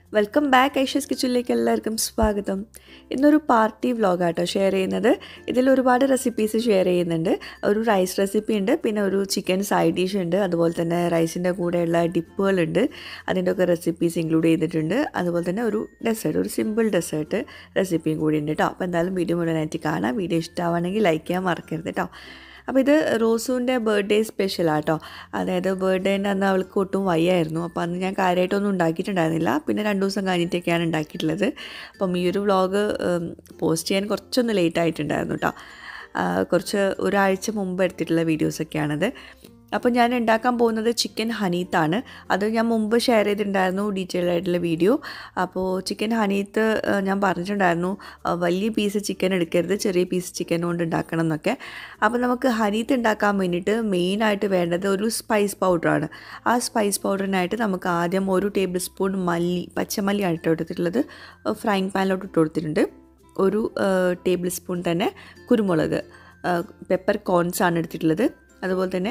Welcome back Aisha's കിച്ചണിലേക്ക് എല്ലാവർക്കും സ്വാഗതം. ഇന്നൊരു പാർട്ടി വ്ളോഗാട്ടോ ഷെയർ ചെയ്യുന്നത്. ഇതിൽ ഒരുപാട് റെസിപ്പീസ് ഷെയർ ചെയ്യുന്നുണ്ട്. ഒരു റൈസ് റെസിപ്പി ഉണ്ട്, പിന്നെ ഒരു ചിക്കൻ സൈഡ് ഡിഷ് ഉണ്ട്, അതുപോലെ തന്നെ റൈസിൻ്റെ കൂടെയുള്ള ഡിപ്പുകളുണ്ട്. അതിൻ്റെ ഒക്കെ റെസിപ്പീസ് ഇൻക്ലൂഡ് ചെയ്തിട്ടുണ്ട്. അതുപോലെ തന്നെ ഒരു ഡെസേർട്ട്, ഒരു സിമ്പിൾ ഡെസേർട്ട് റെസിപ്പിയും കൂടി ഉണ്ട് കേട്ടോ. അപ്പോൾ എന്തായാലും വീഡിയോ മുഴുവനായിട്ട് കാണാം. വീഡിയോ ഇഷ്ടമാണെങ്കിൽ ലൈക്ക് ചെയ്യാൻ മറക്കരുത് കേട്ടോ. അപ്പോൾ ഇത് റോസുവിൻ്റെ ബർത്ത്ഡേ സ്പെഷ്യലാട്ടോ. അതായത് ബർത്ത്ഡേൻ്റെ അന്ന് അവൾക്ക് ഒട്ടും വയ്യായിരുന്നു. അപ്പോൾ അന്ന് ഞാൻ കാര്യമായിട്ടൊന്നും ഉണ്ടാക്കിയിട്ടുണ്ടായിരുന്നില്ല. പിന്നെ 2 ദിവസം കഴിഞ്ഞിട്ടൊക്കെയാണ് ഉണ്ടാക്കിയിട്ടുള്ളത്. അപ്പം ഈ ഒരു വ്ളോഗ് പോസ്റ്റ് ചെയ്യാൻ കുറച്ചൊന്ന് ലേറ്റ് ആയിട്ടുണ്ടായിരുന്നു കേട്ടോ. ഒരാഴ്ച മുമ്പ് എടുത്തിട്ടുള്ള വീഡിയോസൊക്കെയാണത്. അപ്പോൾ ഞാൻ ഉണ്ടാക്കാൻ പോകുന്നത് ചിക്കൻ ഹനീത്താണ്. അത് ഞാൻ മുമ്പ് ഷെയർ ചെയ്തിട്ടുണ്ടായിരുന്നു ഡീറ്റെയിൽ ആയിട്ടുള്ള വീഡിയോ. അപ്പോൾ ചിക്കൻ ഹനീത്ത് ഞാൻ പറഞ്ഞിട്ടുണ്ടായിരുന്നു വലിയ പീസ് ചിക്കൻ എടുക്കരുത്, ചെറിയ പീസ് ചിക്കൻ കൊണ്ട് ഉണ്ടാക്കണം എന്നൊക്കെ. അപ്പോൾ നമുക്ക് ഹനീത്ത് ഉണ്ടാക്കാൻ വേണ്ടിയിട്ട് മെയിനായിട്ട് വേണ്ടത് ഒരു സ്പൈസ് പൗഡറാണ്. ആ സ്പൈസ് പൗഡറിനായിട്ട് നമുക്ക് ആദ്യം 1 ടേബിൾ സ്പൂൺ പച്ചമല്ലിയാണ് ഇട്ട് കൊടുത്തിട്ടുള്ളത്. ഫ്രൈങ് പാനിലോട്ട് ഇട്ട് കൊടുത്തിട്ടുണ്ട്. 1 ടേബിൾ സ്പൂൺ തന്നെ കുരുമുളക്, പെപ്പർ കോൺസ് ആണ് എടുത്തിട്ടുള്ളത്. അതുപോലെ തന്നെ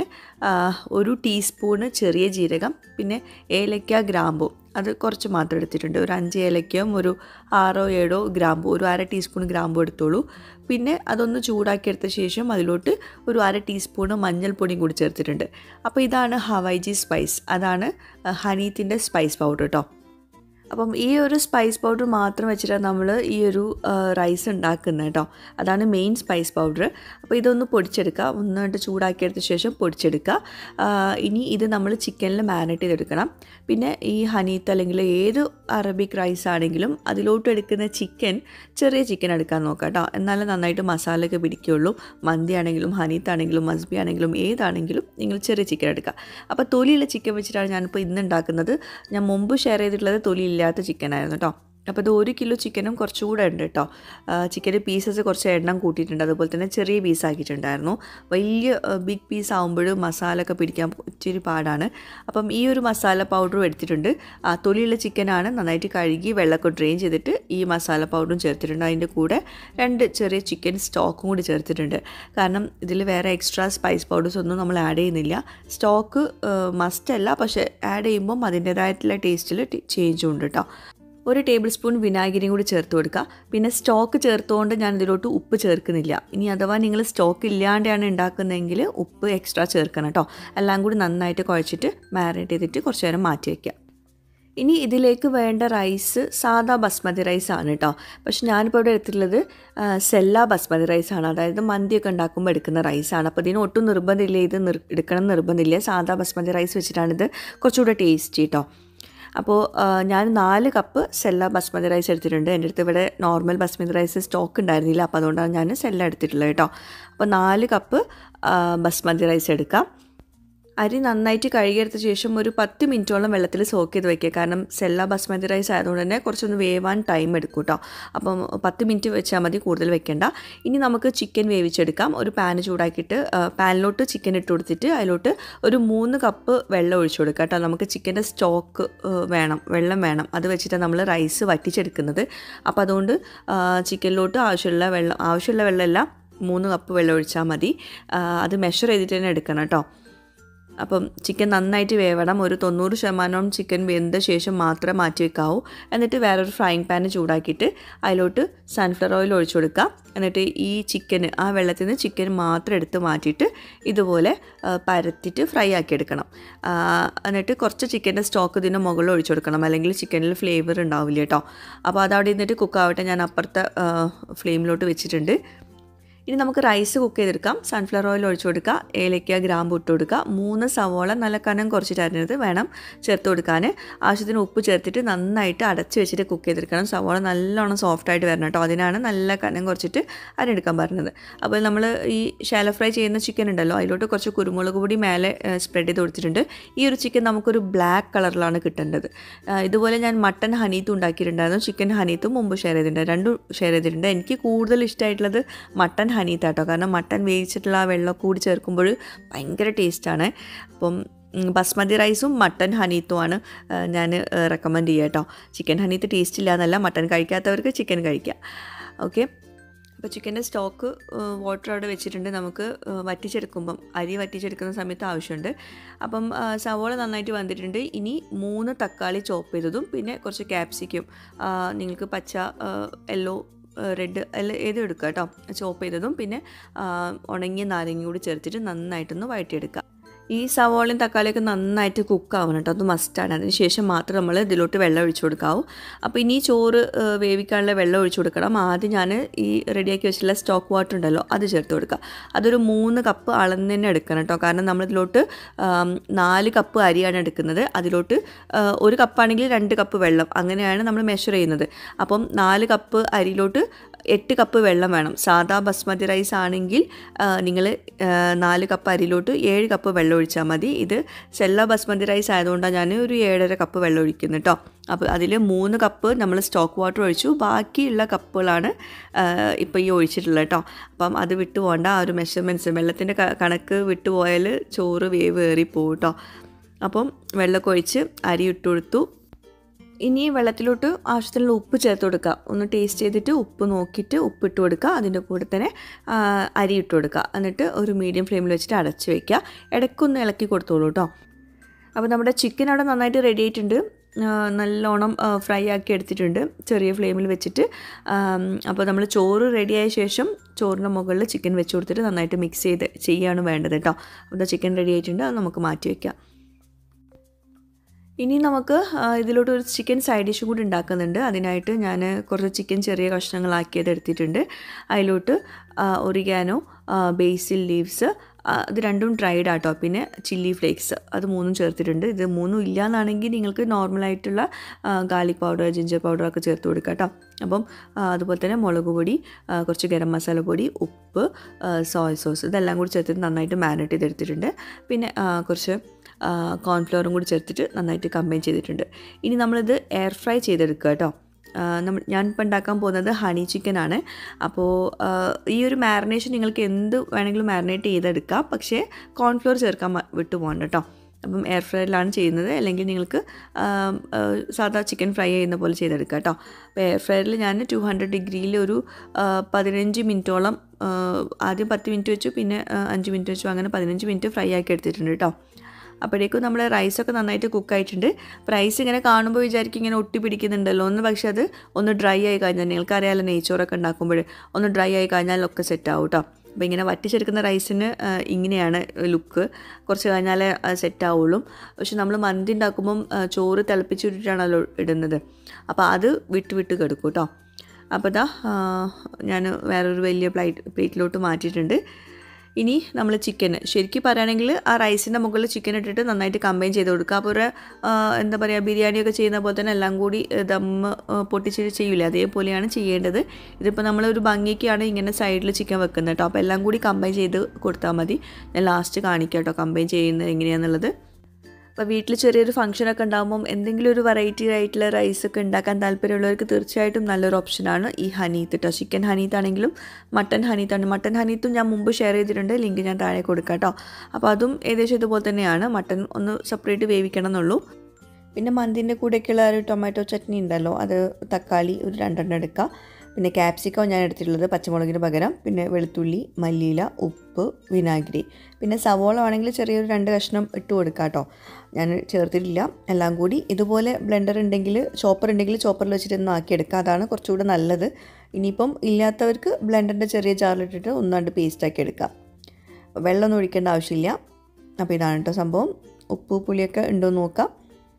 1 ടീസ്പൂണ് ചെറിയ ജീരകം, പിന്നെ ഏലക്ക, ഗ്രാമ്പു അത് കുറച്ച് മാത്രം എടുത്തിട്ടുണ്ട്. ഒരു 5 ഏലക്കയും ഒരു 6-7 ഗ്രാമ്പു, ഒരു 1/2 ടീസ്പൂൺ ഗ്രാമ്പു എടുത്തോളൂ. പിന്നെ അതൊന്ന് ചൂടാക്കിയെടുത്ത ശേഷം അതിലോട്ട് ഒരു 1/2 ടീസ്പൂണ് മഞ്ഞൾപ്പൊടിയും കൂടി ചേർത്തിട്ടുണ്ട്. അപ്പോൾ ഇതാണ് ഹവൈജി സ്പൈസ്, അതാണ് ഹനീത്തിൻ്റെ സ്പൈസ് പൗഡർ കേട്ടോ. അപ്പം ഈ ഒരു സ്പൈസ് പൗഡർ മാത്രം വെച്ചിട്ടാണ് നമ്മൾ ഈ ഒരു റൈസ് ഉണ്ടാക്കുന്നത് കേട്ടോ. അതാണ് മെയിൻ സ്പൈസ് പൗഡർ. അപ്പോൾ ഇതൊന്ന് പൊടിച്ചെടുക്കുക, ഒന്നായിട്ട് ചൂടാക്കിയെടുത്ത ശേഷം പൊടിച്ചെടുക്കുക. ഇനി ഇത് നമ്മൾ ചിക്കനിൽ മാരിനേറ്റ് ചെയ്തെടുക്കണം. പിന്നെ ഈ ഹനീത്ത് അല്ലെങ്കിൽ ഏത് അറബിക് റൈസ് ആണെങ്കിലും അതിലോട്ട് എടുക്കുന്ന ചിക്കൻ ചെറിയ ചിക്കൻ എടുക്കാൻ നോക്കാം കേട്ടോ. എന്നാലും നന്നായിട്ട് മസാലയൊക്കെ പിടിക്കുകയുള്ളൂ. മന്തി ആണെങ്കിലും ഹനീത്താണെങ്കിലും മസ്ബി ആണെങ്കിലും ഏതാണെങ്കിലും നിങ്ങൾ ചെറിയ ചിക്കൻ എടുക്കുക. അപ്പോൾ തൊലിയുള്ള ചിക്കൻ വെച്ചിട്ടാണ് ഞാനിപ്പോൾ ഇന്ന് ഉണ്ടാക്കുന്നത്. ഞാൻ മുമ്പ് ഷെയർ ചെയ്തിട്ടുള്ളത് തൊലി ഇല്ലാത്ത ചിക്കനായിരുന്നു കേട്ടോ. അപ്പോൾ ഇത് 1 കിലോ ചിക്കനും കുറച്ചുകൂടെ ഉണ്ട് കേട്ടോ. ചിക്കൻ്റെ പീസസ് കുറച്ച് എണ്ണം കൂട്ടിയിട്ടുണ്ട്. അതുപോലെ തന്നെ ചെറിയ പീസാക്കിയിട്ടുണ്ടായിരുന്നു. വലിയ ബിഗ് പീസ് ആകുമ്പോൾ മസാല ഒക്കെ പിടിക്കാൻ ഇച്ചിരി പാടാണ്. അപ്പം ഈ ഒരു മസാല പൗഡറും എടുത്തിട്ടുണ്ട്. തൊലിയുള്ള ചിക്കനാണ്, നന്നായിട്ട് കഴുകി വെള്ളമൊക്കെ ഡ്രെയിൻ ചെയ്തിട്ട് ഈ മസാല പൗഡറും ചേർത്തിട്ടുണ്ട്. അതിൻ്റെ കൂടെ 2 ചെറിയ ചിക്കൻ സ്റ്റോക്കും കൂടി ചേർത്തിട്ടുണ്ട്. കാരണം ഇതിൽ വേറെ എക്സ്ട്രാ സ്പൈസ് പൗഡേഴ്സ് ഒന്നും നമ്മൾ ആഡ് ചെയ്യുന്നില്ല. സ്റ്റോക്ക് മസ്റ്റല്ല, പക്ഷേ ആഡ് ചെയ്യുമ്പം അതിൻ്റേതായിട്ടുള്ള ടേസ്റ്റിൽ ചേഞ്ചും ഉണ്ട് കേട്ടോ. 1 ടേബിൾ സ്പൂൺ വിനാഗിരിയും കൂടി ചേർത്ത് കൊടുക്കുക. പിന്നെ സ്റ്റോക്ക് ചേർത്തുകൊണ്ട് ഞാൻ ഇതിലോട്ട് ഉപ്പ് ചേർക്കുന്നില്ല. ഇനി അഥവാ നിങ്ങൾ സ്റ്റോക്ക് ഇല്ലാണ്ടാണ് ഉണ്ടാക്കുന്നതെങ്കിൽ ഉപ്പ് എക്സ്ട്രാ ചേർക്കണം കേട്ടോ. എല്ലാം കൂടി നന്നായിട്ട് കുഴച്ചിട്ട് മാരിനേറ്റ് ചെയ്തിട്ട് കുറച്ച് നേരം മാറ്റി വയ്ക്കുക. ഇനി ഇതിലേക്ക് വേണ്ട റൈസ് സാദാ ബസ്മതി റൈസാണ് കേട്ടോ. പക്ഷെ ഞാനിപ്പോൾ ഇവിടെ എടുത്തിട്ടുള്ളത് സെല്ല ബസ്മതി റൈസാണ്. അതായത് മന്തിയൊക്കെ ഉണ്ടാക്കുമ്പോൾ എടുക്കുന്ന റൈസാണ്. അപ്പോൾ ഇതിന് ഒട്ടും നിർബന്ധമില്ല, ഇത് എടുക്കണം നിർബന്ധമില്ല. സാദാ ബസ്മതി റൈസ് വെച്ചിട്ടാണിത് കുറച്ചുകൂടെ ടേസ്റ്റി കേട്ടോ. അപ്പോൾ ഞാൻ 4 കപ്പ് സെല്ല ബസ്മതി റൈസ് എടുത്തിട്ടുണ്ട്. എൻ്റെ അടുത്ത് ഇവിടെ നോർമൽ ബസ്മതി റൈസ് സ്റ്റോക്ക് ഉണ്ടായിരുന്നില്ല, അപ്പോൾ അതുകൊണ്ടാണ് ഞാൻ സെല്ല എടുത്തിട്ടുള്ളത് കേട്ടോ. അപ്പോൾ 4 കപ്പ് ബസ്മതി റൈസ് എടുക്കാം. അരി നന്നായിട്ട് കഴുകിയെടുത്ത ശേഷം ഒരു 10 മിനിറ്റോളം വെള്ളത്തിൽ സോക്ക് ചെയ്ത് വയ്ക്കുക. കാരണം സെല്ല ബസ്മതി റൈസ് ആയതുകൊണ്ട് തന്നെ കുറച്ചൊന്ന് വേവാൻ ടൈം എടുക്കും കേട്ടോ. അപ്പം 10 മിനിറ്റ് വെച്ചാൽ മതി, കൂടുതൽ വെക്കേണ്ട. ഇനി നമുക്ക് ചിക്കൻ വേവിച്ചെടുക്കാം. ഒരു പാൻ ചൂടാക്കിയിട്ട് പാനിലോട്ട് ചിക്കൻ ഇട്ട് കൊടുത്തിട്ട് അതിലോട്ട് ഒരു 3 കപ്പ് വെള്ളം ഒഴിച്ചു കൊടുക്കുക കേട്ടോ. നമുക്ക് ചിക്കൻ്റെ സ്റ്റോക്ക് വെള്ളം വേണം. അത് വെച്ചിട്ടാണ് നമ്മൾ റൈസ് വറ്റിച്ചെടുക്കുന്നത്. അപ്പോൾ അതുകൊണ്ട് ചിക്കനിലോട്ട് ആവശ്യമുള്ള വെള്ളമെല്ലാം 3 കപ്പ് വെള്ളം ഒഴിച്ചാൽ മതി. അത് മെഷർ ചെയ്തിട്ട് തന്നെ എടുക്കണം കേട്ടോ. അപ്പം ചിക്കൻ നന്നായിട്ട് വേവണം. ഒരു 90% ചിക്കൻ വെന്ത ശേഷം മാത്രമേ മാറ്റി വെക്കാവൂ. എന്നിട്ട് വേറൊരു ഫ്രൈങ് പാൻ ചൂടാക്കിയിട്ട് അതിലോട്ട് സൺഫ്ലവർ ഓയിൽ ഒഴിച്ചു കൊടുക്കുക. എന്നിട്ട് ഈ ചിക്കന് ആ വെള്ളത്തിൽ നിന്ന് ചിക്കൻ മാത്രം എടുത്ത് മാറ്റിയിട്ട് ഇതുപോലെ പരത്തിയിട്ട് ഫ്രൈ ആക്കി എടുക്കണം. എന്നിട്ട് കുറച്ച് ചിക്കൻ്റെ സ്റ്റോക്ക് ഇതിന് മുകളിൽ ഒഴിച്ചു കൊടുക്കണം, അല്ലെങ്കിൽ ചിക്കനിൽ ഫ്ലേവർ ഉണ്ടാവില്ല കേട്ടോ. അപ്പോൾ അതവിടെ നിന്നിട്ട് കുക്കാവട്ടെ. ഞാൻ അപ്പുറത്തെ ഫ്ലെയിമിലോട്ട് വെച്ചിട്ടുണ്ട്. ഇനി നമുക്ക് റൈസ് കുക്ക് ചെയ്തെടുക്കാം. സൺഫ്ലവർ ഓയിൽ ഒഴിച്ചു കൊടുക്കുക, ഏലക്ക, ഗ്രാമ്പു ഇട്ട് കൊടുക്കുക. 3 സവോള നല്ല കനം കുറച്ചിട്ട് അരിഞ്ഞത് വേണം ചേർത്ത് കൊടുക്കാൻ. ആവശ്യത്തിന് ഉപ്പ് ചേർത്തിട്ട് നന്നായിട്ട് അടച്ച് വെച്ചിട്ട് കുക്ക് ചെയ്തെടുക്കണം. സവോള നല്ലോണം സോഫ്റ്റായിട്ട് വരണം കേട്ടോ. അതിനാണ് നല്ല കനം കുറച്ചിട്ട് അരിഞ്ഞെടുക്കാൻ പറഞ്ഞത്. അപ്പോൾ നമ്മൾ ഈ ഷാലോ ഫ്രൈ ചെയ്യുന്ന ചിക്കൻ ഉണ്ടല്ലോ, അതിലോട്ട് കുറച്ച് കുരുമുളക് പൊടി മേലെ സ്പ്രെഡ് ചെയ്ത് കൊടുത്തിട്ടുണ്ട്. ഈ ഒരു ചിക്കൻ നമുക്കൊരു ബ്ലാക്ക് കളറിലാണ് കിട്ടേണ്ടത്. ഇതുപോലെ ഞാൻ മട്ടൻ ഹനീത്തും ഉണ്ടാക്കിയിട്ടുണ്ടായിരുന്നു. ചിക്കൻ ഹനീത്തും മുമ്പ് ഷെയർ ചെയ്തിട്ടുണ്ട്, 2 ഷെയർ ചെയ്തിട്ടുണ്ട്. എനിക്ക് കൂടുതൽ ഇഷ്ടമായിട്ടുള്ളത് മട്ടൻ ഹനീത്താട്ടോ. കാരണം മട്ടൻ വേവിച്ചിട്ടുള്ള ആ വെള്ളം കൂടി ചേർക്കുമ്പോൾ ഭയങ്കര ടേസ്റ്റാണ്. അപ്പം ബസ്മതി റൈസും മട്ടൻ ഹനീത്തുമാണ് ഞാൻ റെക്കമെൻഡ് ചെയ്യുക കേട്ടോ. ചിക്കൻ ഹനീത്ത് ടേസ്റ്റ് ഇല്ല എന്നല്ല, മട്ടൻ കഴിക്കാത്തവർക്ക് ചിക്കൻ കഴിക്കുക. ഓക്കെ, അപ്പോൾ ചിക്കൻ്റെ സ്റ്റോക്ക് വാട്ടർ അവിടെ വെച്ചിട്ടുണ്ട്. നമുക്ക് വറ്റിച്ചെടുക്കുമ്പം അരി വറ്റിച്ചെടുക്കുന്ന സമയത്ത് ആവശ്യമുണ്ട്. അപ്പം സവോള നന്നായിട്ട് വന്നിട്ടുണ്ട്. ഇനി 3 തക്കാളി ചോപ്പ് ചെയ്തതും പിന്നെ കുറച്ച് ക്യാപ്സിക്കം, നിങ്ങൾക്ക് പച്ച, യെല്ലോ, റെഡ് എല്ലാം ഏതും എടുക്കുക കേട്ടോ. ചോപ്പ് ചെയ്തതും പിന്നെ ഉണങ്ങിയ നാരങ്ങ കൂടി ചേർത്തിട്ട് നന്നായിട്ടൊന്ന് വഴറ്റിയെടുക്കുക. ഈ സവോളയും തക്കാളിയൊക്കെ നന്നായിട്ട് കുക്കാവണം കേട്ടോ, അത് മസ്റ്റാണ്. അതിന് ശേഷം മാത്രം നമ്മൾ ഇതിലോട്ട് വെള്ളം ഒഴിച്ചു കൊടുക്കാവൂ. അപ്പോൾ ഇനി ചോറ് വേവിക്കാനുള്ള വെള്ളം ഒഴിച്ചു കൊടുക്കണം. ആദ്യം ഞാൻ ഈ റെഡിയാക്കി വെച്ചിട്ടുള്ള സ്റ്റോക്ക് വാട്ടർ ഉണ്ടല്ലോ അത് ചേർത്ത് കൊടുക്കുക. അതൊരു 3 കപ്പ് അളന്ന് തന്നെ എടുക്കണം കേട്ടോ. കാരണം നമ്മളിതിലോട്ട് 4 കപ്പ് അരിയാണ് എടുക്കുന്നത്. അതിലോട്ട് 1 കപ്പാണെങ്കിൽ 2 കപ്പ് വെള്ളം, അങ്ങനെയാണ് നമ്മൾ മെഷർ ചെയ്യുന്നത്. അപ്പം 4 കപ്പ് അരിയിലോട്ട് 8 കപ്പ് വെള്ളം വേണം. സാധാ ബസ്മതി റൈസ് ആണെങ്കിൽ നിങ്ങൾ 4 കപ്പ് അരിയിലോട്ട് 7 കപ്പ് വെള്ളം ഒഴിച്ചാൽ മതി. ഇത് സെല്ല ബസ്മതി റൈസ് ആയതുകൊണ്ടാണ് ഞാൻ ഒരു 7.5 കപ്പ് വെള്ളം ഒഴിക്കുന്നത് കേട്ടോ. അപ്പോൾ അതിൽ 3 കപ്പ് നമ്മൾ സ്റ്റോക്ക് വാട്ടർ ഒഴിച്ചു. ബാക്കിയുള്ള കപ്പുകളാണ് ഇപ്പോൾ ഈ ഒഴിച്ചിട്ടുള്ളത് കേട്ടോ. അപ്പം അത് വിട്ടു പോകേണ്ട. ആ ഒരു മെഷർമെൻറ്റ്സ്, വെള്ളത്തിൻ്റെ കണക്ക് വിട്ടു പോയാൽ ചോറ് വേവ് ഏറിപ്പോവും കേട്ടോ. അപ്പം വെള്ളമൊക്കെ ഒഴിച്ച് അരി ഇട്ട് കൊടുത്തു. ഇനി വെള്ളത്തിലോട്ട് ആവശ്യത്തിനുള്ള ഉപ്പ് ചേർത്ത് കൊടുക്കുക. ഒന്ന് ടേസ്റ്റ് ചെയ്തിട്ട് ഉപ്പ് നോക്കിയിട്ട് ഉപ്പ് ഇട്ട് കൊടുക്കുക. അതിൻ്റെ കൂടെ തന്നെ അരി ഇട്ട് കൊടുക്കുക. എന്നിട്ട് ഒരു മീഡിയം ഫ്ലെയിമിൽ വെച്ചിട്ട് അടച്ച് വയ്ക്കുക. ഇടയ്ക്കൊന്ന് ഇളക്കി കൊടുത്തോളൂ കേട്ടോ. അപ്പോൾ നമ്മുടെ ചിക്കൻ അവിടെ നന്നായിട്ട് റെഡി ആയിട്ടുണ്ട്. നല്ലോണം ഫ്രൈ ആക്കി എടുത്തിട്ടുണ്ട് ചെറിയ ഫ്ലെയിമിൽ വെച്ചിട്ട്. അപ്പോൾ നമ്മൾ ചോറ് റെഡിയായ ശേഷം ചോറിൻ്റെ മുകളിൽ ചിക്കൻ വെച്ച് കൊടുത്തിട്ട് നന്നായിട്ട് മിക്സ് ചെയ്യാണ് വേണ്ടത് കേട്ടോ. അപ്പോൾ ചിക്കൻ റെഡി ആയിട്ടുണ്ട്. അത് നമുക്ക് മാറ്റി വയ്ക്കാം. ഇനി നമുക്ക് ഇതിലോട്ട് ഒരു ചിക്കൻ സൈഡ് ഡിഷ് കൂടി ഉണ്ടാക്കുന്നുണ്ട്. അതിനായിട്ട് ഞാൻ കുറച്ച് ചിക്കൻ ചെറിയ കഷ്ണങ്ങളാക്കിയത് എടുത്തിട്ടുണ്ട്. അതിലോട്ട് ഒറിഗാനോ, ബേസിൽ ലീവ്സ്, ഇത് രണ്ടും ഡ്രൈഡ് ആട്ടോ, പിന്നെ ചില്ലി ഫ്ലേക്സ്, അത് 3 ചേർത്തിട്ടുണ്ട്. ഇത് 3 ഇല്ലയെന്നാണെങ്കിൽ നിങ്ങൾക്ക് നോർമലായിട്ടുള്ള ഗാർലിക് പൗഡർ, ജിഞ്ചർ പൗഡറൊക്കെ ചേർത്ത് കൊടുക്കുക കേട്ടോ. അപ്പം അതുപോലെ തന്നെ മുളക് പൊടി, കുറച്ച് ഗരം മസാല പൊടി, ഉപ്പ്, സോയ സോസ്, ഇതെല്ലാം കൂടി ചേർത്തിട്ട് നന്നായിട്ട് മാരിനേറ്റ് ചെയ്തെടുത്തിട്ടുണ്ട്. പിന്നെ കുറച്ച് കോൺഫ്ലവറും കൂടി ചേർത്തിട്ട് നന്നായിട്ട് കമ്പൈൻ ചെയ്തിട്ടുണ്ട്. ഇനി നമ്മളിത് എയർ ഫ്രൈ ചെയ്തെടുക്കുക കേട്ടോ. ഞാനിപ്പോൾ ഉണ്ടാക്കാൻ പോകുന്നത് ഹണി ചിക്കനാണ്. അപ്പോൾ ഈ ഒരു മാരിനേഷൻ നിങ്ങൾക്ക് എന്ത് വേണമെങ്കിലും മാരിനേറ്റ് ചെയ്തെടുക്കാം. പക്ഷേ കോൺഫ്ലവർ ചേർക്കാൻ വിട്ടു പോകണ്ട കേട്ടോ. അപ്പം എയർ ഫ്രൈയിലാണ് ചെയ്യുന്നത്. അല്ലെങ്കിൽ നിങ്ങൾക്ക് സാധാ ചിക്കൻ ഫ്രൈ ചെയ്യുന്ന പോലെ ചെയ്തെടുക്കാം കേട്ടോ. അപ്പോൾ എയർ ഫ്രൈയിൽ ഞാൻ 200 ഡിഗ്രിയിൽ ഒരു 15 മിനിറ്റോളം, ആദ്യം 10 മിനിറ്റ് വെച്ചു, പിന്നെ 5 മിനിറ്റ് വെച്ചു, അങ്ങനെ 15 മിനിറ്റ് ഫ്രൈ ആക്കി എടുത്തിട്ടുണ്ട് കേട്ടോ. അപ്പോഴേക്കും നമ്മൾ റൈസൊക്കെ നന്നായിട്ട് കുക്കായിട്ടുണ്ട്. റൈസ് ഇങ്ങനെ കാണുമ്പോൾ വിചാരിക്കും ഇങ്ങനെ ഒട്ടി പിടിക്കുന്നുണ്ടല്ലോ എന്ന്. പക്ഷേ അത് ഒന്ന് ഡ്രൈ ആയി കഴിഞ്ഞാൽ, നിങ്ങൾക്കറിയാമല്ലോ നെയ്ച്ചോറൊക്കെ ഉണ്ടാക്കുമ്പോൾ ഒന്ന് ഡ്രൈ ആയി കഴിഞ്ഞാലൊക്കെ സെറ്റ് ആവും കേട്ടോ. അപ്പോൾ ഇങ്ങനെ വറ്റിച്ചെടുക്കുന്ന റൈസിന് ഇങ്ങനെയാണ് ലുക്ക്. കുറച്ച് കഴിഞ്ഞാലേ സെറ്റ് ആവുള്ളൂ. പക്ഷെ നമ്മൾ മന്തി ഉണ്ടാക്കുമ്പം ചോറ് തിളപ്പിച്ചിട്ടിട്ടാണല്ലോ ഇടുന്നത്. അപ്പോൾ അത് വിട്ട് കിടക്കും കേട്ടോ. അപ്പോൾ ഇതാ ഞാൻ വേറൊരു വലിയ പ്ലേറ്റിലോട്ട് മാറ്റിയിട്ടുണ്ട്. ഇനി നമ്മൾ ചിക്കന് ശരിക്കും പറയുകയാണെങ്കിൽ ആ റൈസിൻ്റെ മുകളിൽ ചിക്കൻ ഇട്ടിട്ട് നന്നായിട്ട് കമ്പൈൻ ചെയ്ത് കൊടുക്കുക. അപ്പോൾ ഒരു എന്താ പറയുക, ബിരിയാണിയൊക്കെ ചെയ്യുന്ന പോലെ തന്നെ എല്ലാം കൂടി ദമ്മ് പൊട്ടിച്ചിട്ട് ചെയ്യില്ല, അതേപോലെയാണ് ചെയ്യേണ്ടത്. ഇതിപ്പോൾ നമ്മളൊരു ഭംഗിക്കാണ് ഇങ്ങനെ സൈഡിൽ ചിക്കൻ വെക്കുന്നത് കേട്ടോ. അപ്പോൾ എല്ലാം കൂടി കമ്പൈൻ ചെയ്ത് കൊടുത്താൽ മതി. ഞാൻ ലാസ്റ്റ് കാണിക്കാം കേട്ടോ കമ്പൈൻ ചെയ്യുന്നത് എങ്ങനെയാണെന്നുള്ളത്. അപ്പോൾ വീട്ടിൽ ചെറിയൊരു ഫംഗ്ഷനൊക്കെ ഉണ്ടാകുമ്പം എന്തെങ്കിലും ഒരു വെറൈറ്റി ആയിട്ടുള്ള റൈസൊക്കെ ഉണ്ടാക്കാൻ താല്പര്യമുള്ളവർക്ക് തീർച്ചയായിട്ടും നല്ലൊരു ഓപ്ഷനാണ് ഈ ഹനീത്ത് കേട്ടോ. ചിക്കൻ ഹനീത്ത് ആണെങ്കിലും മട്ടൻ ഹനീത്താണ്. മട്ടൻ ഹനീത്തും ഞാൻ മുമ്പ് ഷെയർ ചെയ്തിട്ടുണ്ട്, ലിങ്ക് ഞാൻ താഴെ കൊടുക്കാം കേട്ടോ. അപ്പോൾ അതും ഏകദേശം ഇതുപോലെ തന്നെയാണ്. മട്ടൻ ഒന്ന് സെപ്പറേറ്റ് വേവിക്കണം എന്നുള്ളൂ. പിന്നെ മന്തിൻ്റെ കൂടെയൊക്കെയുള്ള ഒരു ടൊമാറ്റോ ചട്നി ഉണ്ടല്ലോ, അത് തക്കാളി ഒരു 2 എടുക്കുക. പിന്നെ ക്യാപ്സിക്കം ഞാൻ എടുത്തിട്ടുള്ളത് പച്ചമുളകിന് പകരം. പിന്നെ വെളുത്തുള്ളി, മല്ലിയില, ഉപ്പ്, വിനാഗിരി. പിന്നെ സവോള ആണെങ്കിൽ ചെറിയൊരു 2 കഷ്ണം ഇട്ട് കൊടുക്കുക കേട്ടോ. ഞാൻ ചേർത്തിട്ടില്ല. എല്ലാം കൂടി ഇതുപോലെ ചോപ്പർ ഉണ്ടെങ്കിൽ ചോപ്പറിൽ വെച്ചിട്ട് ഒന്ന് ആക്കിയെടുക്കുക. അതാണ് കുറച്ചുകൂടെ നല്ലത്. ഇനിയിപ്പം ഇല്ലാത്തവർക്ക് ബ്ലെൻഡറിൻ്റെ ചെറിയ ജാറിലിട്ടിട്ട് ഒന്നാണ്ട് പേസ്റ്റാക്കി എടുക്കുക. വെള്ളമൊന്നും ഒഴിക്കേണ്ട ആവശ്യമില്ല. അപ്പോൾ ഇതാണ് കേട്ടോ സംഭവം. ഉപ്പ് പുളിയൊക്കെ ഉണ്ടോ എന്ന് നോക്കാം.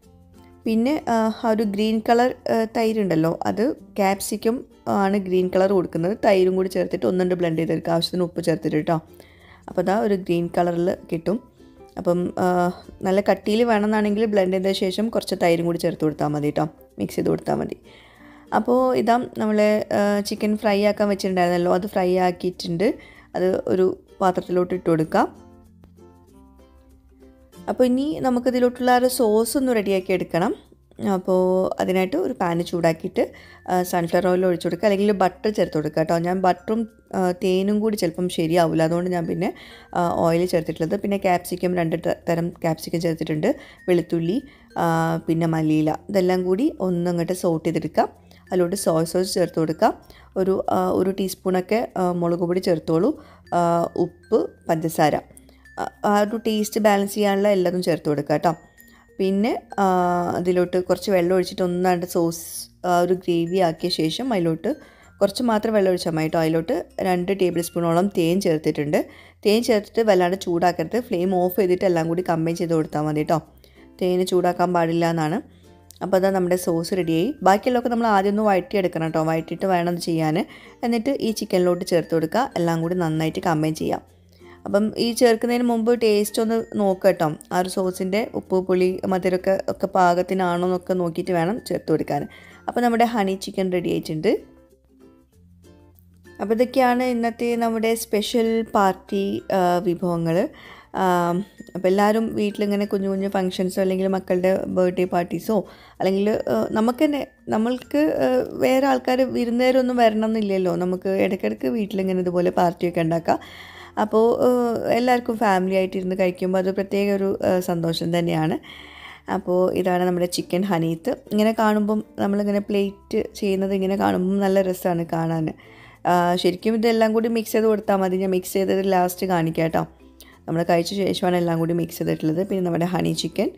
പിന്നെ ആ ഒരു ഗ്രീൻ കളർ തൈരുണ്ടല്ലോ, അത് ക്യാപ്സിക്കം ആണ് ഗ്രീൻ കളർ കൊടുക്കുന്നത്. തൈരും കൂടി ചേർത്തിട്ട് ഒന്നുണ്ട് ബ്ലെൻഡ് ചെയ്തെടുക്കുക, ആവശ്യത്തിന് ഉപ്പ് ചേർത്തിട്ട് കേട്ടോ. അപ്പോൾ അതാ ഒരു ഗ്രീൻ കളറിൽ കിട്ടും. അപ്പം നല്ല കട്ടിയിൽ വേണമെന്നാണെങ്കിൽ ബ്ലെൻഡ് ചെയ്ത ശേഷം കുറച്ച് തൈരും കൂടി ചേർത്ത് കൊടുത്താൽ മതി കേട്ടോ, മിക്സ് ചെയ്ത് കൊടുത്താൽ മതി. അപ്പോൾ ഇതാ നമ്മൾ ചിക്കൻ ഫ്രൈ ആക്കാൻ വെച്ചിട്ടുണ്ടായിരുന്നല്ലോ, അത് ഫ്രൈ ആക്കിയിട്ടുണ്ട്. അത് ഒരു പാത്രത്തിലോട്ട് ഇട്ട് കൊടുക്കാം. അപ്പോൾ ഇനി നമുക്കിതിലോട്ടുള്ള ഒരു സോസ് ഒന്ന് റെഡിയാക്കി എടുക്കണം. അപ്പോൾ അതിനായിട്ട് ഒരു പാന് ചൂടാക്കിയിട്ട് സൺഫ്ലവർ ഓയിൽ ഒഴിച്ചു കൊടുക്കുക, അല്ലെങ്കിൽ ബട്ടർ ചേർത്ത് കൊടുക്കുക കേട്ടോ. ഞാൻ ബട്ടറും തേനും കൂടി ചിലപ്പം ശരിയാവില്ല, അതുകൊണ്ട് ഞാൻ പിന്നെ ഓയിൽ ചേർത്തിട്ടുള്ളത്. പിന്നെ ക്യാപ്സിക്കം 2 തരം ക്യാപ്സിക്കം ചേർത്തിട്ടുണ്ട്, വെളുത്തുള്ളി, പിന്നെ മല്ലിയില, ഇതെല്ലാം കൂടി ഒന്നങ്ങോട്ട് സോട്ട് ചെയ്തെടുക്കുക. അതിലോട്ട് സോയ സോസ് ചേർത്ത് കൊടുക്കാം. ഒരു ടീസ്പൂണൊക്കെ മുളക് പൊടി ചേർത്തോളൂ. ഉപ്പ്, പഞ്ചസാര, ആ ഒരു ടേസ്റ്റ് ബാലൻസ് ചെയ്യാനുള്ള എല്ലാതും ചേർത്ത് കൊടുക്കുക കേട്ടോ. പിന്നെ അതിലോട്ട് കുറച്ച് വെള്ളം ഒഴിച്ചിട്ട് ഒന്നാണ്ട് സോസ് ഒരു ഗ്രേവി ആക്കിയ ശേഷം അതിലോട്ട് കുറച്ച് മാത്രം വെള്ളം ഒഴിച്ചാൽ മതി കേട്ടോ. അതിലോട്ട് 2 ടേബിൾ സ്പൂണോളം തേൻ ചേർത്തിട്ടുണ്ട്. തേൻ ചേർത്തിട്ട് വല്ലാണ്ട് ചൂടാക്കരുത്. ഫ്ലെയിം ഓഫ് ചെയ്തിട്ട് എല്ലാം കൂടി കമ്പൈൻ ചെയ്ത് കൊടുത്താൽ മതി കേട്ടോ. തേന് ചൂടാക്കാൻ പാടില്ല എന്നാണ്. അപ്പോൾ അതാ നമ്മുടെ സോസ് റെഡിയായി. ബാക്കിയുള്ളതൊക്കെ നമ്മൾ ആദ്യം ഒന്ന് വഴറ്റിയെടുക്കണം കേട്ടോ. വഴറ്റിയിട്ട് വേണം അത് ചെയ്യാൻ. എന്നിട്ട് ഈ ചിക്കനിലോട്ട് ചേർത്ത് കൊടുക്കുക. എല്ലാം കൂടി നന്നായിട്ട് കമ്പൈൻ ചെയ്യാം. അപ്പം ഈ ചേർക്കുന്നതിന് മുമ്പ് ടേസ്റ്റ് ഒന്ന് നോക്കുക കേട്ടോ. ആ ഒരു സോസിൻ്റെ ഉപ്പ്, പുളി, മധുരമൊക്കെ പാകത്തിനാണോ എന്നൊക്കെ നോക്കിയിട്ട് വേണം ചേർത്ത് കൊടുക്കാൻ. അപ്പോൾ നമ്മുടെ ഹണി ചിക്കൻ റെഡി ആയിട്ടുണ്ട്. അപ്പോൾ ഇതൊക്കെയാണ് ഇന്നത്തെ നമ്മുടെ സ്പെഷ്യൽ പാർട്ടി വിഭവങ്ങൾ. അപ്പോൾ എല്ലാവരും വീട്ടിലിങ്ങനെ കുഞ്ഞു കുഞ്ഞു ഫങ്ഷൻസോ അല്ലെങ്കിൽ മക്കളുടെ ബർത്ത്ഡേ പാർട്ടീസോ അല്ലെങ്കിൽ നമ്മൾക്ക് വേറെ ആൾക്കാർ വിരുന്നുകാരൊന്നും വരണം എന്നില്ലല്ലോ. നമുക്ക് ഇടയ്ക്കിടയ്ക്ക് വീട്ടിലിങ്ങനെ ഇതുപോലെ പാർട്ടിയൊക്കെ ഉണ്ടാക്കാം. അപ്പോൾ എല്ലാവർക്കും ഫാമിലി ആയിട്ടിരുന്ന് കഴിക്കുമ്പോൾ അത് പ്രത്യേക ഒരു സന്തോഷം തന്നെയാണ്. അപ്പോൾ ഇതാണ് നമ്മുടെ ചിക്കൻ ഹനീത്ത്. ഇങ്ങനെ കാണുമ്പം നമ്മളിങ്ങനെ പ്ലേറ്റ് ചെയ്യുന്നത് ഇങ്ങനെ കാണുമ്പം നല്ല രസമാണ് കാണാൻ. ശരിക്കും ഇതെല്ലാം കൂടി മിക്സ് ചെയ്ത് കൊടുത്താൽ മതി. ഞാൻ മിക്സ് ചെയ്തത് ലാസ്റ്റ് കാണിക്കാം കേട്ടോ. നമ്മൾ കഴിച്ച ശേഷമാണ് എല്ലാം കൂടി മിക്സ് ചെയ്തിട്ടുള്ളത്. പിന്നെ നമ്മുടെ ഹണി ചിക്കൻ,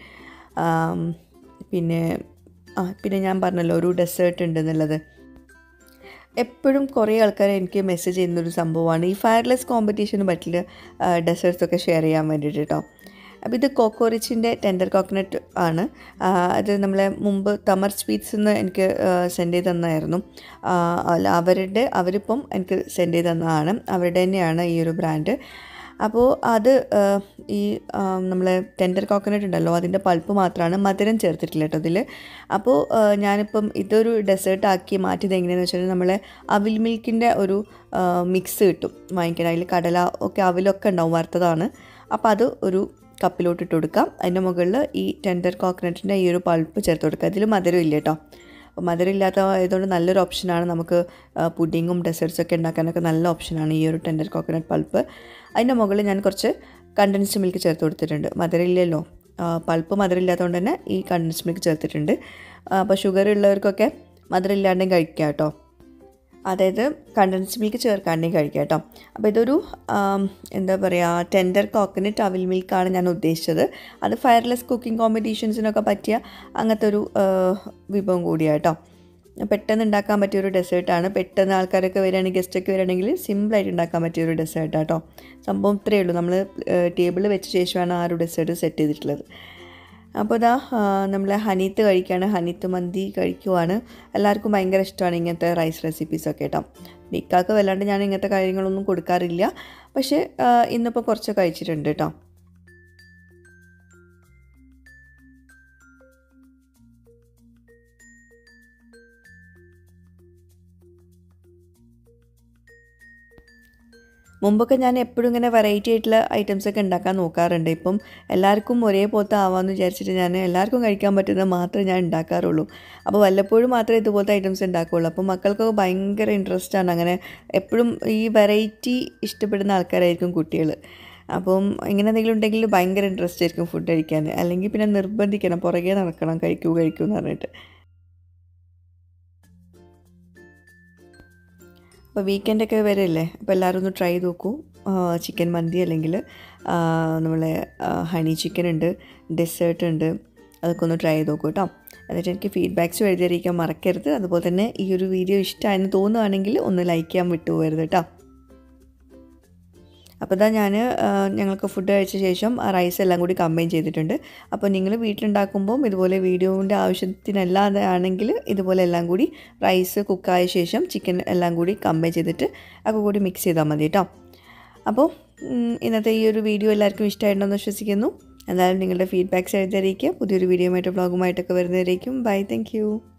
പിന്നെ ഞാൻ പറഞ്ഞല്ലോ ഒരു ഡെസേർട്ട് ഉണ്ടെന്നുള്ളത്. എപ്പോഴും കുറേ ആൾക്കാർ എനിക്ക് മെസ്സേജ് ചെയ്യുന്നൊരു സംഭവമാണ് ഈ ഫയർലെസ് കോമ്പറ്റീഷന് പറ്റിയ ഡെസേർട്ട്സൊക്കെ ഷെയർ ചെയ്യാൻ വേണ്ടിയിട്ട് കേട്ടോ. അപ്പോൾ ഇത് കോക്കോറിച്ചിൻ്റെ ടെൻഡർ കോക്കനട്ട് ആണ്. അത് നമ്മളെ മുമ്പ് തമർ സ്വീറ്റ്സ് എന്ന് എനിക്ക് സെൻഡ് ചെയ്ത് തന്നായിരുന്നു. അവരിപ്പം എനിക്ക് സെൻഡ് ചെയ്ത് തന്നതാണ്. അവരുടെ തന്നെയാണ് ഈ ഒരു ബ്രാൻഡ്. അപ്പോൾ അത് ഈ നമ്മളെ ടെൻഡർ കോക്കനട്ട് ഉണ്ടല്ലോ അതിൻ്റെ പൾപ്പ് മാത്രമാണ്, മധുരം ചേർത്തിട്ടില്ല കേട്ടോ ഇതിൽ. അപ്പോൾ ഞാനിപ്പം ഇതൊരു ഡെസേർട്ടാക്കി മാറ്റിയത് എങ്ങനെയാണെന്ന് വെച്ചാൽ നമ്മളെ അവിൽ മിൽക്കിൻ്റെ ഒരു മിക്സ് കിട്ടും വാങ്ങിക്കണം. അതിൽ കടല ഒക്കെ അവിലൊക്കെ ഉണ്ടാവും, വറുത്തതാണ്. അപ്പോൾ അത് ഒരു കപ്പിലോട്ട് ഇട്ട് കൊടുക്കാം. അതിൻ്റെ മുകളിൽ ഈ ടെൻഡർ കോക്കനട്ടിൻ്റെ ഈ ഒരു പൾപ്പ് ചേർത്ത് കൊടുക്കുക. ഇതിൽ മധുരം ഇല്ല കേട്ടോ. അപ്പോൾ മധുരം ഇല്ലാത്തതുകൊണ്ട് നല്ലൊരു ഓപ്ഷനാണ്. നമുക്ക് പുഡിങ്ങും ഡെസേർട്ട്സൊക്കെ ഉണ്ടാക്കാനൊക്കെ നല്ല ഓപ്ഷനാണ് ഈ ഒരു ടെൻഡർ കോക്കനട്ട് പൾപ്പ്. അതിൻ്റെ മുകളിൽ ഞാൻ കുറച്ച് കണ്ടൻസ്ഡ് മിൽക്ക് ചേർത്ത് കൊടുത്തിട്ടുണ്ട്. മധുരം ഇല്ലല്ലോ, പൾപ്പ് മധുരം ഇല്ലാത്തതുകൊണ്ട് തന്നെ ഈ കണ്ടൻസ്ഡ് മിൽക്ക് ചേർത്തിട്ടുണ്ട്. അപ്പോൾ ഷുഗർ ഉള്ളവർക്കൊക്കെ മധുരം ഇല്ലാണ്ടും കഴിക്കാം കേട്ടോ. അതായത് കണ്ടൻസ്ഡ് മിൽക്ക് ചേർക്കാണ്ടെങ്കിൽ കഴിക്കാം കേട്ടോ. അപ്പോൾ ഇതൊരു എന്താ പറയുക ടെൻഡർ കോക്കനട്ട് അവിൽ മിൽക്കാണ് ഞാൻ ഉദ്ദേശിച്ചത്. അത് ഫയർലെസ് കുക്കിംഗ് കോമ്പറ്റീഷൻസിനൊക്കെ പറ്റിയ അങ്ങനത്തെ ഒരു വിഭവം കൂടിയാണ് കേട്ടോ. പെട്ടെന്ന് ഉണ്ടാക്കാൻ പറ്റിയൊരു ഡെസേർട്ടാണ്. പെട്ടെന്ന് ആൾക്കാരൊക്കെ വരികയാണെങ്കിൽ ഗസ്റ്റൊക്കെ വരികയാണെങ്കിൽ സിമ്പിളായിട്ട് ഉണ്ടാക്കാൻ പറ്റിയൊരു ഡെസേർട്ടാണ് കേട്ടോ. സംഭവം ഇത്രയേ ഉള്ളൂ. നമ്മൾ ടേബിളിൽ വെച്ച ശേഷമാണ് ആ ഒരു ഡെസേർട്ട് സെറ്റ് ചെയ്തിട്ടുള്ളത്. അപ്പോൾ ഇതാ നമ്മൾ ഹനീത്ത് കഴിക്കുകയാണ്. ഹനീത്ത് മന്തി കഴിക്കുവാണ്. എല്ലാവർക്കും ഭയങ്കര ഇഷ്ടമാണ് ഇങ്ങനത്തെ റൈസ് റെസിപ്പീസൊക്കെ കേട്ടോ. നിക്കാക്ക് വല്ലാണ്ട് ഞാൻ ഇങ്ങനത്തെ കാര്യങ്ങളൊന്നും കൊടുക്കാറില്ല. പക്ഷേ ഇന്നിപ്പോൾ കുറച്ച് കഴിച്ചിട്ടുണ്ട് കേട്ടോ. മുമ്പൊക്കെ ഞാൻ എപ്പോഴും ഇങ്ങനെ വെറൈറ്റി ആയിട്ടുള്ള ഐറ്റംസൊക്കെ ഉണ്ടാക്കാൻ നോക്കാറുണ്ട്. ഇപ്പം എല്ലാവർക്കും ഒരേപോലത്തെ ആവാമെന്ന് വിചാരിച്ചിട്ട് ഞാൻ എല്ലാവർക്കും കഴിക്കാൻ പറ്റുന്നത് മാത്രമേ ഞാൻ ഉണ്ടാക്കാറുള്ളൂ. അപ്പോൾ വല്ലപ്പോഴും മാത്രമേ ഇതുപോലത്തെ ഐറ്റംസ് ഉണ്ടാക്കുകയുള്ളൂ. അപ്പോൾ മക്കൾക്കൊക്കെ ഭയങ്കര ഇൻട്രസ്റ്റാണ്. അങ്ങനെ എപ്പോഴും ഈ വെറൈറ്റി ഇഷ്ടപ്പെടുന്ന ആൾക്കാരായിരിക്കും കുട്ടികൾ. അപ്പം ഇങ്ങനെ എന്തെങ്കിലും ഉണ്ടെങ്കിൽ ഭയങ്കര ഇൻട്രസ്റ്റ് ആയിരിക്കും ഫുഡ് കഴിക്കാൻ. അല്ലെങ്കിൽ പിന്നെ നിർബന്ധിക്കണം, പുറകെ നടക്കണം, കഴിക്കൂ എന്ന് പറഞ്ഞിട്ട്. അപ്പോൾ വീക്കെൻഡൊക്കെ വരെയല്ലേ, അപ്പോൾ എല്ലാവരും ഒന്ന് ട്രൈ ചെയ്ത് നോക്കൂ. ചിക്കൻ മന്തി അല്ലെങ്കിൽ നമ്മളെ ഹണി ചിക്കൻ ഉണ്ട്, ഡെസേർട്ട് ഉണ്ട്. അതൊക്കെ ഒന്ന് ട്രൈ ചെയ്ത് നോക്കൂ കേട്ടോ. എന്നിട്ട് എനിക്ക് ഫീഡ്ബാക്ക്സ് എഴുതിയിരിക്കാൻ മറക്കരുത്. അതുപോലെ തന്നെ ഈ ഒരു വീഡിയോ ഇഷ്ടമായെന്ന് തോന്നുകയാണെങ്കിൽ ഒന്ന് ലൈക്ക് ചെയ്യാൻ വിട്ടുപോകരുത് കേട്ടോ. അപ്പോൾ ഇതാ ഞങ്ങൾക്ക് ഫുഡ് കഴിച്ച ശേഷം റൈസ് എല്ലാം കൂടി കമ്പൈൻ ചെയ്തിട്ടുണ്ട്. അപ്പോൾ നിങ്ങൾ വീട്ടിലുണ്ടാക്കുമ്പം ഇതുപോലെ വീഡിയോൻ്റെ ആവശ്യത്തിനല്ലാതെ ആണെങ്കിൽ ഇതുപോലെ എല്ലാം കൂടി റൈസ് കുക്കായ ശേഷം ചിക്കൻ എല്ലാം കൂടി കമ്പൈൻ ചെയ്തിട്ട് ഒക്കെ കൂടി മിക്സ് ചെയ്താൽ മതി കേട്ടോ. അപ്പോൾ ഇന്നത്തെ ഈ ഒരു വീഡിയോ എല്ലാവർക്കും ഇഷ്ടമായിട്ടുണ്ടെന്ന് വിശ്വസിക്കുന്നു. എന്തായാലും നിങ്ങളുടെ ഫീഡ്ബാക്ക്സ് എഴുതിയിരിക്കുക. പുതിയൊരു വീഡിയോയുമായിട്ട് വ്ളോഗുമായിട്ടൊക്കെ വരുന്നവരേക്കും ബൈ, താങ്ക് യു.